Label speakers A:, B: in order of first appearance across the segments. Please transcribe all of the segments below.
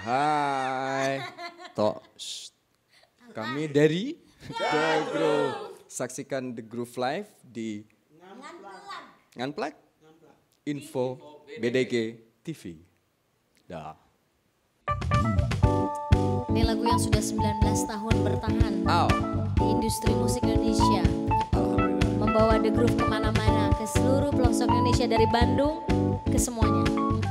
A: Hai. Kami dari The Groove. Saksikan The Groove live di Nganplak Info BDG TV. Dah.
B: Ini lagu yang sudah 19 tahun bertahan di industri musik Indonesia. Membawa The Groove kemana-mana, ke seluruh pelosok Indonesia, dari Bandung ke semuanya.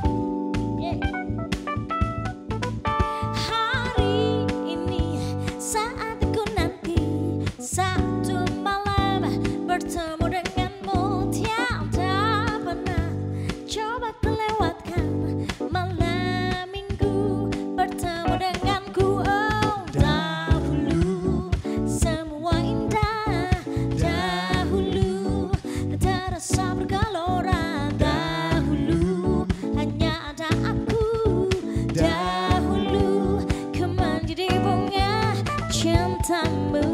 B: Hari ini saat aku nanti satu malam bertemu denganmu, tiada pernah coba kelewatkan malam minggu bertemu denganku. Oh, dahulu semua indah, dahulu terasa bergelora, dahulu hanya ada aku, dahulu ku menjadi bunga cintamu.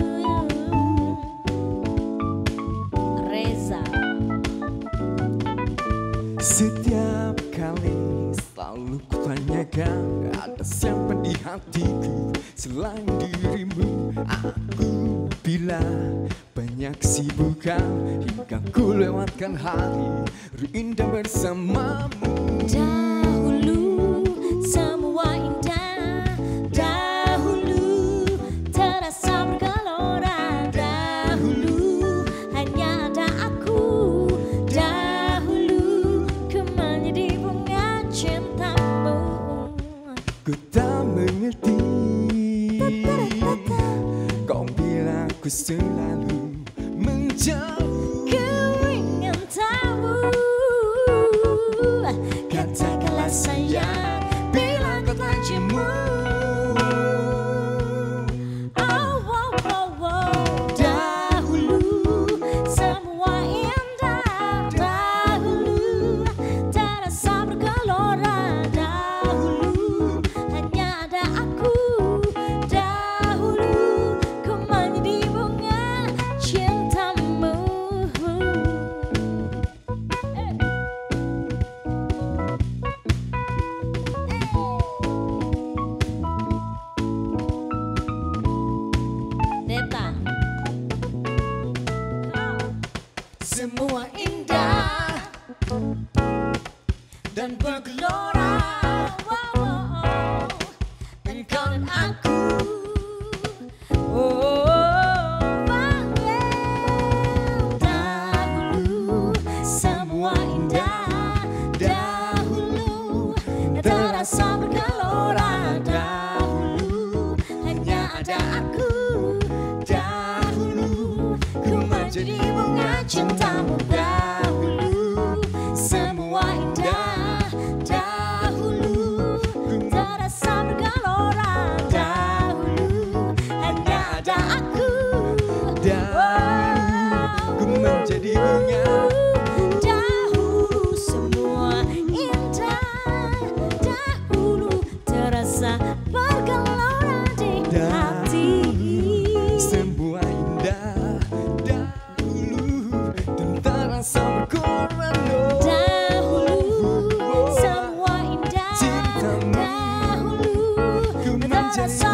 B: Reza.
A: Setiap kali selalu kutanyakan, ada siapa di hatiku selain dirimu. Aku bilang banyak kesibukan hingga ku lewatkan hari indah bersamamu.
B: Dahulu semua indah, dahulu terasa bergelora, dahulu hanya ada aku, dahulu ku menjadi bunga cintamu.
A: Ku tak mengerti, kau bilang ku selalu menjauh.
B: Ku ingin tahu, katakanlah sayang, bila kau telah jemu. Oh, oh, oh, oh. Dahulu semua indah, dahulu terasa bergelora, dahulu hanya ada aku, dahulu ku menjadi bunga cintamu. Deta. Semua indah dan bergelora, wow, wow, dan kau dan aku. Dahulu semua indah, dahulu terasa bergelora, dahulu hanya ada aku, dahulu ku menjadi bunga cintamu. Dahulu semua indah, dahulu terasa bergelora, dahulu hanya ada aku,
A: Dahulu ku menjadi bunga.
B: dahulu semua indah, dahulu terasa bergelora di hati.
A: Semua indah dahulu dan terasa berkorban.
B: Dahulu semua indah,
A: Cintamu
B: dahulu
A: ku menjadi
B: terasa